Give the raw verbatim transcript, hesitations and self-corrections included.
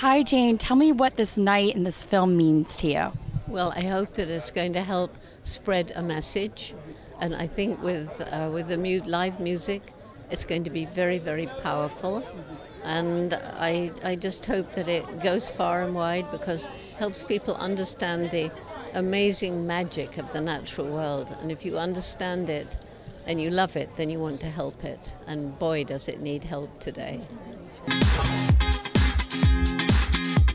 Hi, Jane. Tell me what this night and this film means to you. Well, I hope that it's going to help spread a message, and I think with uh, with the mu live music, it's going to be very, very powerful. And I I just hope that it goes far and wide because it helps people understand the amazing magic of the natural world. And if you understand it and you love it, then you want to help it. And boy, does it need help today.